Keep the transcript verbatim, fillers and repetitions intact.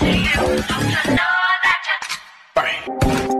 to you. Don't you know that you... Bang.